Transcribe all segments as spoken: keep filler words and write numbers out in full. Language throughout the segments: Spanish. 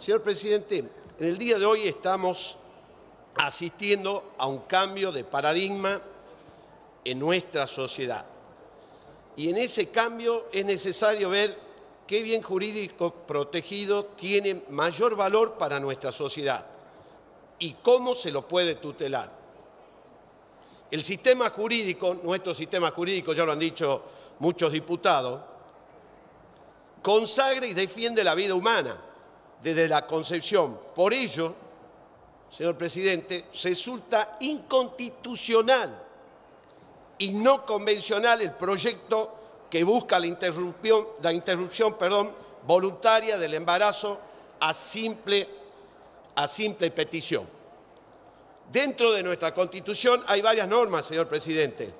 Señor presidente, en el día de hoy estamos asistiendo a un cambio de paradigma en nuestra sociedad. Y en ese cambio es necesario ver qué bien jurídico protegido tiene mayor valor para nuestra sociedad y cómo se lo puede tutelar. El sistema jurídico, nuestro sistema jurídico, ya lo han dicho muchos diputados, consagra y defiende la vida humana desde la concepción. Por ello, señor presidente, resulta inconstitucional y no convencional el proyecto que busca la interrupción, la interrupción perdón, voluntaria del embarazo a simple, a simple petición. Dentro de nuestra Constitución hay varias normas, señor presidente,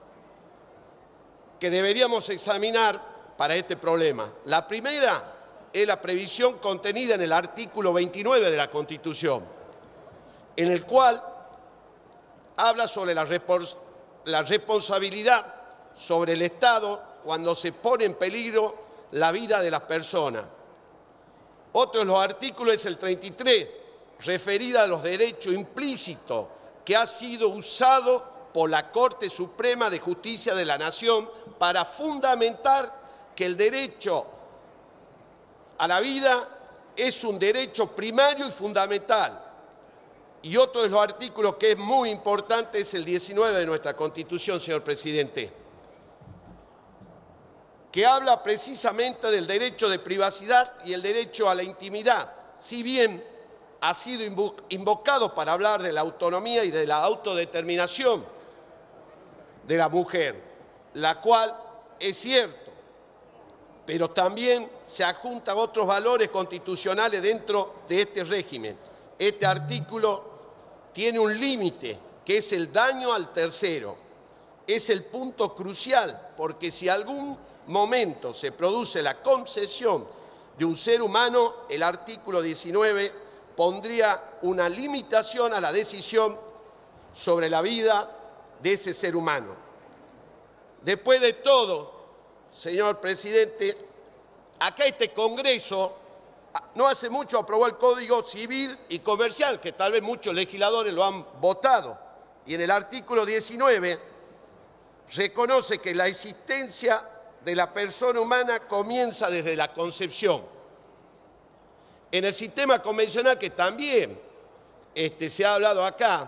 que deberíamos examinar para este problema. La primera es la previsión contenida en el artículo veintinueve de la Constitución, en el cual habla sobre la, la responsabilidad sobre el Estado cuando se pone en peligro la vida de las personas. Otro de los artículos es el treinta y tres, referida a los derechos implícitos que ha sido usado por la Corte Suprema de Justicia de la Nación para fundamentar que el derecho a la vida es un derecho primario y fundamental. Y otro de los artículos que es muy importante es el diecinueve de nuestra Constitución, señor presidente, que habla precisamente del derecho de privacidad y el derecho a la intimidad. Si bien ha sido invocado para hablar de la autonomía y de la autodeterminación de la mujer, la cual es cierto, pero también se adjuntan otros valores constitucionales dentro de este régimen. Este artículo tiene un límite, que es el daño al tercero. Es el punto crucial, porque si algún momento se produce la concesión de un ser humano, el artículo diecinueve pondría una limitación a la decisión sobre la vida de ese ser humano. Después de todo, señor presidente, acá este Congreso no hace mucho aprobó el Código Civil y Comercial, que tal vez muchos legisladores lo han votado, y en el artículo diecinueve reconoce que la existencia de la persona humana comienza desde la concepción. En el sistema convencional, que también este, se ha hablado acá,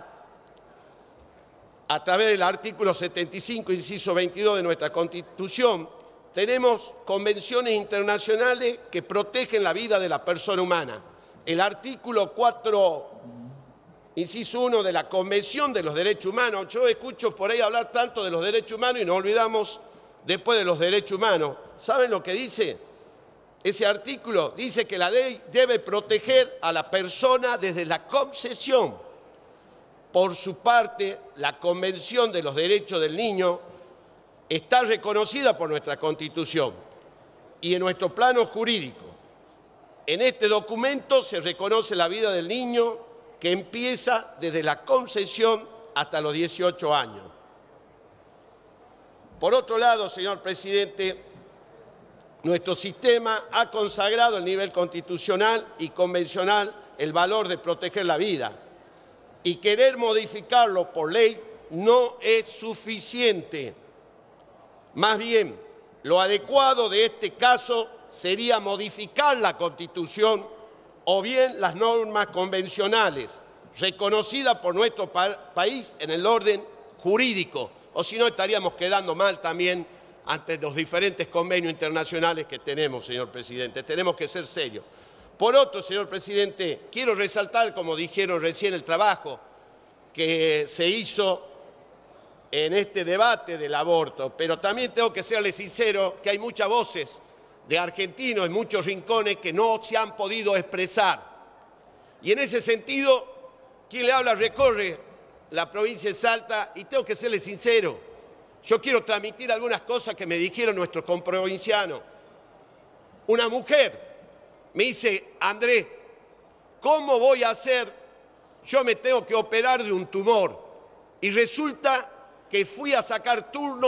a través del artículo setenta y cinco, inciso veintidós de nuestra Constitución, tenemos convenciones internacionales que protegen la vida de la persona humana. El artículo cuatro, inciso uno de la Convención de los Derechos Humanos. Yo escucho por ahí hablar tanto de los derechos humanos y nos olvidamos después de los derechos humanos. ¿Saben lo que dice? Ese artículo dice que la ley debe proteger a la persona desde la concepción. Por su parte, la Convención de los Derechos del Niño está reconocida por nuestra Constitución y en nuestro plano jurídico. En este documento se reconoce la vida del niño que empieza desde la concepción hasta los dieciocho años. Por otro lado, señor presidente, nuestro sistema ha consagrado a nivel constitucional y convencional el valor de proteger la vida, y querer modificarlo por ley no es suficiente. Más bien, lo adecuado de este caso sería modificar la Constitución o bien las normas convencionales reconocidas por nuestro pa- país en el orden jurídico, o si no estaríamos quedando mal también ante los diferentes convenios internacionales que tenemos, señor presidente. Tenemos que ser serios. Por otro, señor presidente, quiero resaltar, como dijeron recién, el trabajo que se hizo en este debate del aborto, pero también tengo que serle sincero que hay muchas voces de argentinos en muchos rincones que no se han podido expresar. Y en ese sentido, quien le habla recorre la provincia de Salta y tengo que serle sincero. Yo quiero transmitir algunas cosas que me dijeron nuestros comprovincianos. Una mujer me dice: Andrés, ¿cómo voy a hacer? Yo me tengo que operar de un tumor y resulta que fui a sacar turno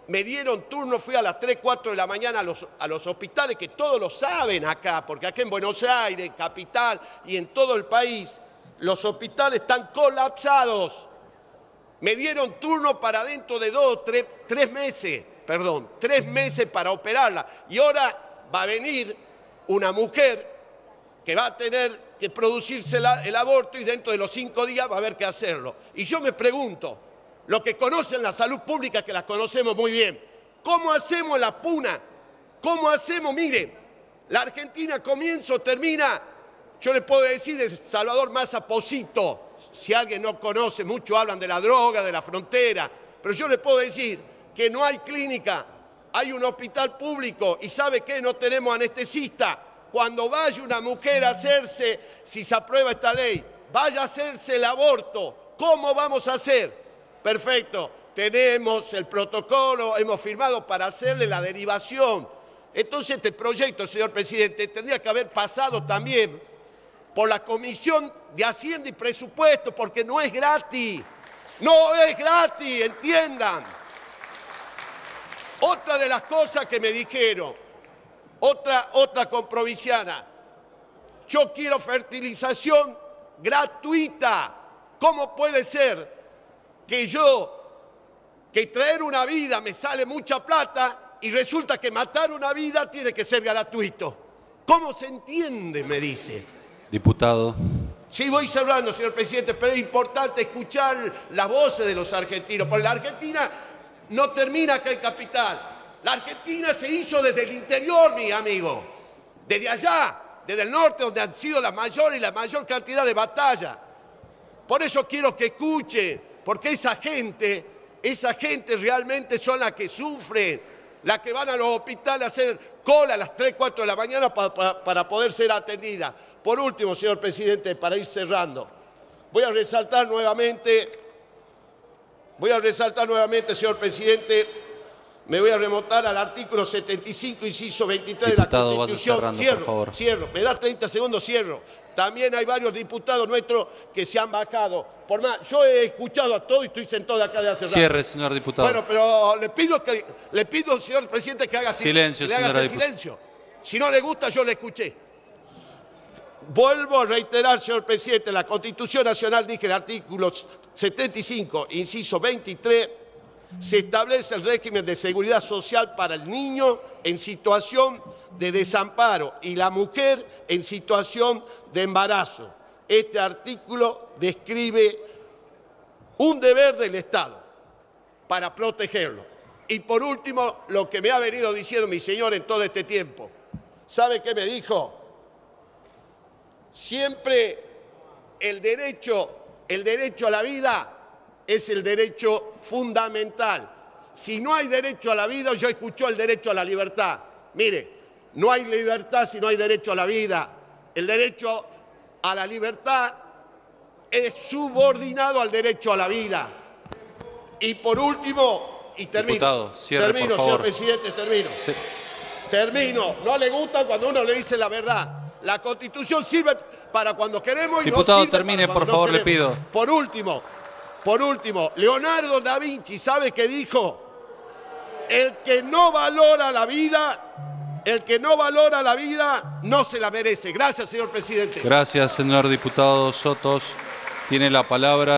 me dieron turno, fui a las tres, cuatro de la mañana a los, a los hospitales, que todos lo saben acá, porque acá en Buenos Aires, en Capital y en todo el país, los hospitales están colapsados. Me dieron turno para dentro de dos, tres, tres meses, perdón, tres meses para operarla. Y ahora va a venir una mujer que va a tener que producirse la, el aborto y dentro de los cinco días va a haber que hacerlo. Y yo me pregunto, los que conocen la salud pública, que la conocemos muy bien, ¿cómo hacemos la puna? ¿Cómo hacemos? Miren, la Argentina comienza o termina, yo le puedo decir de Salvador Massa Posito, si alguien no conoce, muchos hablan de la droga, de la frontera, pero yo le puedo decir que no hay clínica, hay un hospital público y ¿sabe qué? No tenemos anestesista. Cuando vaya una mujer a hacerse, si se aprueba esta ley, vaya a hacerse el aborto, ¿cómo vamos a hacer? Perfecto, tenemos el protocolo, hemos firmado para hacerle la derivación. Entonces este proyecto, señor presidente, tendría que haber pasado también por la Comisión de Hacienda y Presupuesto, porque no es gratis, no es gratis, entiendan. Otra de las cosas que me dijeron, otra, otra comprovinciana, yo quiero fertilización gratuita. ¿Cómo puede ser que yo, que traer una vida me sale mucha plata y resulta que matar una vida tiene que ser gratuito? ¿Cómo se entiende? Me dice. Diputado. Sí, voy cerrando, señor presidente, pero es importante escuchar las voces de los argentinos, porque la Argentina no termina acá en Capital. La Argentina se hizo desde el interior, mi amigo, desde allá, desde el norte, donde han sido la mayor y la mayor cantidad de batallas. Por eso quiero que escuchen, porque esa gente, esa gente realmente son las que sufren, las que van a los hospitales a hacer cola a las tres, cuatro de la mañana para, para, para poder ser atendidas. Por último, señor presidente, para ir cerrando, voy a resaltar nuevamente, voy a resaltar nuevamente, señor presidente, me voy a remontar al artículo setenta y cinco, inciso veintitrés Diputado, de la Constitución. Cerrando, cierro, por favor. cierro, me da treinta segundos, cierro. También hay varios diputados nuestros que se han bajado. Por más, yo he escuchado a todos y estoy sentado acá de hace rato. Cierre, señor diputado. Bueno, pero le pido, que, le pido, señor presidente, que haga silencio. Le haga Señora silencio. Si no le gusta, yo le escuché. Vuelvo a reiterar, señor presidente, la Constitución Nacional, dije en el artículo setenta y cinco, inciso veintitrés, se establece el régimen de seguridad social para el niño en situación de desamparo y la mujer en situación de embarazo. Este artículo describe un deber del Estado para protegerlo. Y por último, lo que me ha venido diciendo mi señor en todo este tiempo. ¿Sabe qué me dijo? Siempre el derecho, el derecho a la vida es el derecho fundamental. Si no hay derecho a la vida, yo escucho el derecho a la libertad. Mire, no hay libertad si no hay derecho a la vida. El derecho a la libertad es subordinado al derecho a la vida. Y por último, y termino, Diputado, cierre, termino, por favor. señor presidente, termino. Sí. Termino. No le gusta cuando uno le dice la verdad. La Constitución sirve para cuando queremos y Diputado, no sirve termine, para por cuando favor, no le queremos. pido. Por último, por último, Leonardo da Vinci, ¿sabe qué dijo? El que no valora la vida, el que no valora la vida, no se la merece. Gracias, señor presidente. Gracias, señor diputado Sotos. Tiene la palabra.